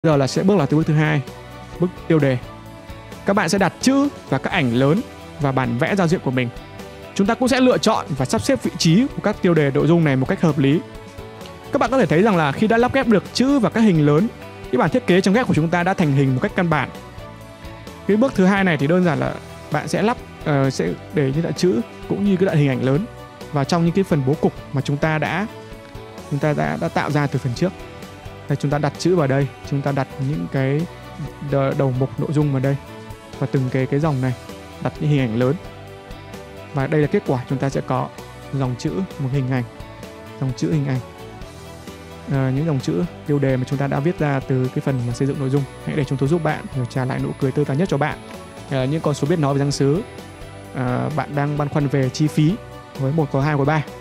Giờ là sẽ bước là từ bước thứ hai, bước tiêu đề. Các bạn sẽ đặt chữ và các ảnh lớn và bản vẽ giao diện của mình. Chúng ta cũng sẽ lựa chọn và sắp xếp vị trí của các tiêu đề nội dung này một cách hợp lý. Các bạn có thể thấy rằng là khi đã lắp ghép được chữ và các hình lớn, cái bản thiết kế trong web của chúng ta đã thành hình một cách căn bản. Cái bước thứ hai này thì đơn giản là bạn sẽ sẽ để những đoạn chữ cũng như cái đoạn hình ảnh lớn vào trong những cái phần bố cục mà chúng ta đã tạo ra từ phần trước. Đây, chúng ta đặt chữ vào đây, chúng ta đặt những cái đầu mục nội dung vào đây và từng cái dòng này đặt những hình ảnh lớn. Và đây là kết quả chúng ta sẽ có dòng chữ, một hình ảnh, dòng chữ hình ảnh, những dòng chữ tiêu đề mà chúng ta đã viết ra từ cái phần mà xây dựng nội dung. Hãy để chúng tôi giúp bạn rồi trả lại nụ cười tươi tắn nhất cho bạn. Những con số biết nói về giang xứ, bạn đang băn khoăn về chi phí với 1 có 2 có 3.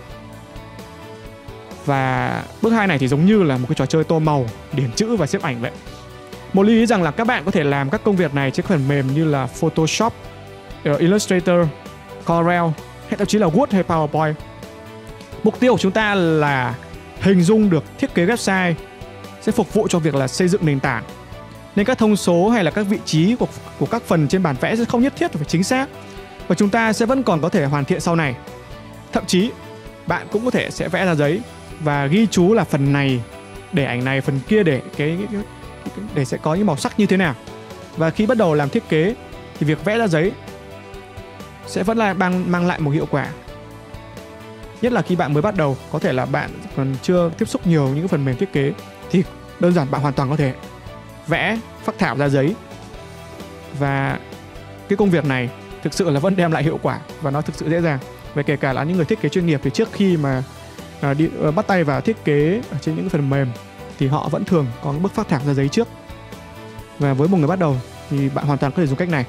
Và bước 2 này thì giống như là một cái trò chơi tô màu, điển chữ và xếp ảnh vậy. Một lưu ý rằng là các bạn có thể làm các công việc này trên phần mềm như là Photoshop, Illustrator, Corel hay thậm chí là Word hay PowerPoint. Mục tiêu của chúng ta là hình dung được thiết kế website sẽ phục vụ cho việc là xây dựng nền tảng. Nên các thông số hay là các vị trí của các phần trên bản vẽ sẽ không nhất thiết phải chính xác, và chúng ta sẽ vẫn còn có thể hoàn thiện sau này. Thậm chí bạn cũng có thể sẽ vẽ ra giấy và ghi chú là phần này để ảnh này, phần kia để để sẽ có những màu sắc như thế nào. Và khi bắt đầu làm thiết kế thì việc vẽ ra giấy sẽ vẫn là mang lại một hiệu quả. Nhất là khi bạn mới bắt đầu, có thể là bạn còn chưa tiếp xúc nhiều những phần mềm thiết kế, thì đơn giản bạn hoàn toàn có thể vẽ phác thảo ra giấy. Và cái công việc này thực sự là vẫn đem lại hiệu quả và nó thực sự dễ dàng. Và kể cả là những người thiết kế chuyên nghiệp thì trước khi mà bắt tay vào thiết kế ở trên những phần mềm thì họ vẫn thường có cái bước phác thảo ra giấy trước. Và với một người bắt đầu thì bạn hoàn toàn có thể dùng cách này.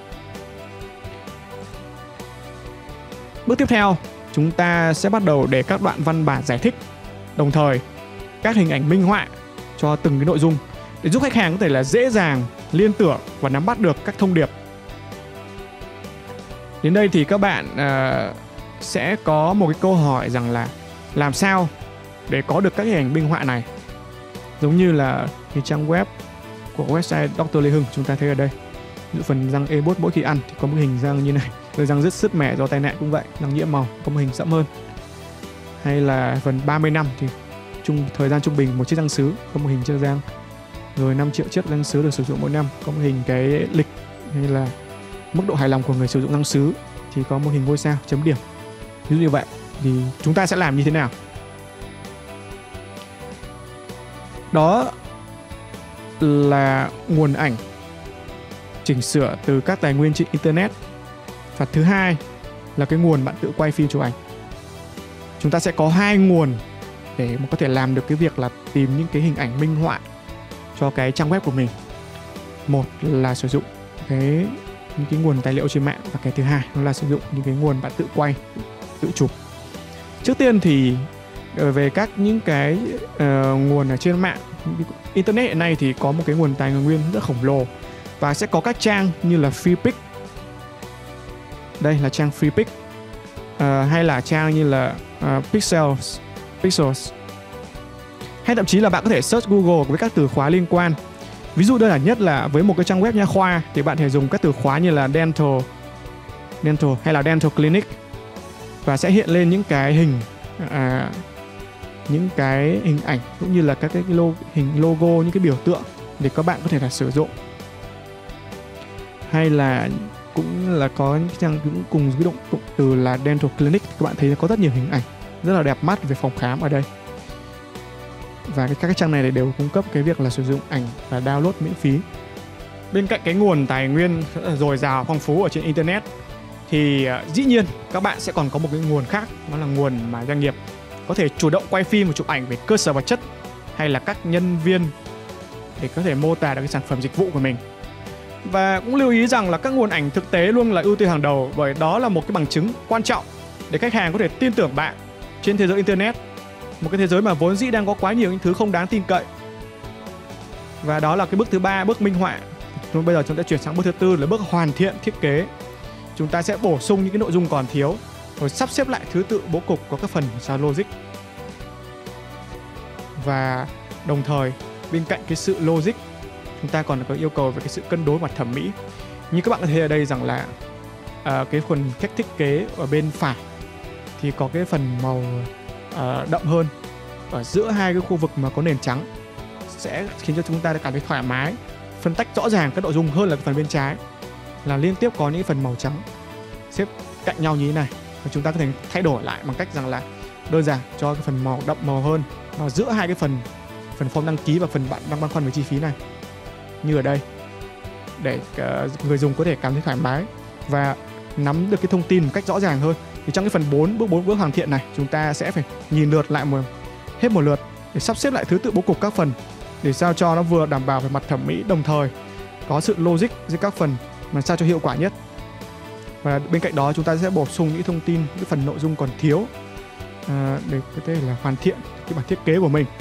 Bước tiếp theo, chúng ta sẽ bắt đầu để các đoạn văn bản giải thích, đồng thời các hình ảnh minh họa cho từng cái nội dung để giúp khách hàng có thể là dễ dàng liên tưởng và nắm bắt được các thông điệp. Đến đây thì các bạn sẽ có một cái câu hỏi rằng là làm sao để có được các hình ảnh minh họa này, giống như là cái trang web của website Dr. Lê Hưng chúng ta thấy ở đây. Ví dụ phần răng ebot mỗi khi ăn thì có một hình răng như này, rồi răng rất sứt mẻ do tai nạn cũng vậy, răng nhiễm màu có một hình sẫm hơn. Hay là phần 30 năm thì thời gian trung bình một chiếc răng sứ có một hình chiếc răng. Rồi 5 triệu chiếc răng sứ được sử dụng mỗi năm có một hình cái lịch, hay là mức độ hài lòng của người sử dụng răng sứ thì có một hình ngôi sao chấm điểm. Ví dụ như vậy thì chúng ta sẽ làm như thế nào? Đó là nguồn ảnh chỉnh sửa từ các tài nguyên trên internet. Và thứ hai là cái nguồn bạn tự quay phim chụp ảnh. Chúng ta sẽ có 2 nguồn để mà có thể làm được cái việc là tìm những cái hình ảnh minh họa cho cái trang web của mình. Một là sử dụng những cái nguồn tài liệu trên mạng, và cái thứ hai là sử dụng những cái nguồn bạn tự quay, tự chụp. Trước tiên thì về những cái nguồn ở trên mạng, internet hiện nay thì có một cái nguồn tài nguyên rất khổng lồ, và sẽ có các trang như là Freepik. Đây là trang Freepik, hay là trang như là Pixels, hay thậm chí là bạn có thể search Google với các từ khóa liên quan. Ví dụ đơn giản nhất là với một cái trang web nha khoa thì bạn thể dùng các từ khóa như là dental hay là dental clinic, và sẽ hiện lên những cái hình ảnh cũng như là các cái hình logo, những cái biểu tượng để các bạn có thể là sử dụng. Hay là cũng là có những trang cũng cùng cái cụm từ là dental clinic, các bạn thấy có rất nhiều hình ảnh rất là đẹp mắt về phòng khám ở đây. Và các cái trang này đều cung cấp cái việc là sử dụng ảnh và download miễn phí. Bên cạnh cái nguồn tài nguyên dồi dào phong phú ở trên internet thì dĩ nhiên các bạn sẽ còn có một cái nguồn khác, đó là nguồn mà doanh nghiệp có thể chủ động quay phim và chụp ảnh về cơ sở vật chất hay là các nhân viên để có thể mô tả được cái sản phẩm dịch vụ của mình. Và cũng lưu ý rằng là các nguồn ảnh thực tế luôn là ưu tiên hàng đầu, bởi đó là một cái bằng chứng quan trọng để khách hàng có thể tin tưởng bạn trên thế giới internet, một cái thế giới mà vốn dĩ đang có quá nhiều những thứ không đáng tin cậy. Và đó là cái bước thứ 3, bước minh họa. Bây giờ chúng ta chuyển sang bước thứ 4 là bước hoàn thiện thiết kế. Chúng ta sẽ bổ sung những cái nội dung còn thiếu, rồi sắp xếp lại thứ tự bố cục có các phần sao logic. Và đồng thời bên cạnh cái sự logic chúng ta còn có yêu cầu về cái sự cân đối mặt thẩm mỹ. Như các bạn có thấy ở đây rằng là cái phần cách thiết kế ở bên phải thì có cái phần màu đậm hơn ở giữa hai cái khu vực mà có nền trắng, sẽ khiến cho chúng ta cảm thấy thoải mái, phân tách rõ ràng các nội dung hơn là cái phần bên trái là liên tiếp có những phần màu trắng xếp cạnh nhau như thế này. Và chúng ta có thể thay đổi lại bằng cách rằng là đơn giản cho cái phần màu đậm màu hơn vào giữa hai cái phần form đăng ký và phần bạn đang băn khoăn về chi phí này, như ở đây, để người dùng có thể cảm thấy thoải mái và nắm được cái thông tin một cách rõ ràng hơn. Thì trong cái phần 4 bước hoàn thiện này, chúng ta sẽ phải nhìn lượt lại hết một lượt để sắp xếp lại thứ tự bố cục các phần để sao cho nó vừa đảm bảo về mặt thẩm mỹ, đồng thời có sự logic giữa các phần mà sao cho hiệu quả nhất. Và bên cạnh đó chúng ta sẽ bổ sung những thông tin, những phần nội dung còn thiếu để có thể là hoàn thiện cái bản thiết kế của mình.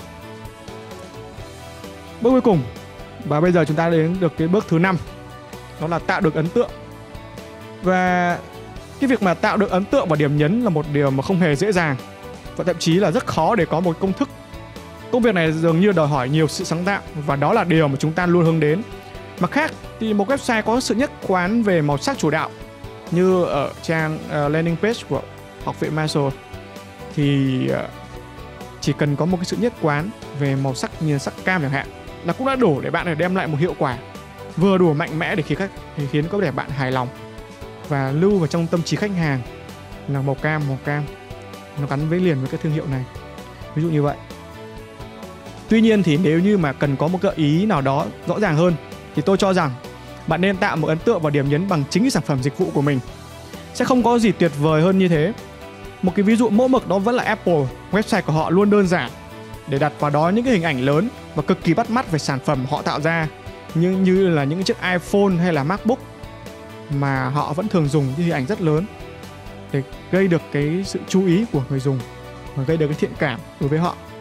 Bước cuối cùng, và bây giờ chúng ta đến được cái bước thứ 5, đó là tạo được ấn tượng. Và cái việc mà tạo được ấn tượng và điểm nhấn là một điều mà không hề dễ dàng, và thậm chí là rất khó để có một công thức. Công việc này dường như đòi hỏi nhiều sự sáng tạo, và đó là điều mà chúng ta luôn hướng đến. Mặt khác thì một website có sự nhất quán về màu sắc chủ đạo như ở trang landing page của Học viện Marshall thì chỉ cần có một cái sự nhất quán về màu sắc như sắc cam chẳng hạn là cũng đã đủ để bạn đem lại một hiệu quả vừa đủ mạnh mẽ để khiến có thể bạn hài lòng và lưu vào trong tâm trí khách hàng là màu cam nó gắn với liền với cái thương hiệu này, ví dụ như vậy. Tuy nhiên thì nếu như mà cần có một gợi ý nào đó rõ ràng hơn thì tôi cho rằng bạn nên tạo một ấn tượng và điểm nhấn bằng chính sản phẩm dịch vụ của mình. Sẽ không có gì tuyệt vời hơn như thế. Một cái ví dụ mẫu mực đó vẫn là Apple. Website của họ luôn đơn giản để đặt vào đó những cái hình ảnh lớn và cực kỳ bắt mắt về sản phẩm họ tạo ra, như là những chiếc iPhone hay là MacBook mà họ vẫn thường dùng những hình ảnh rất lớn để gây được cái sự chú ý của người dùng và gây được cái thiện cảm đối với họ.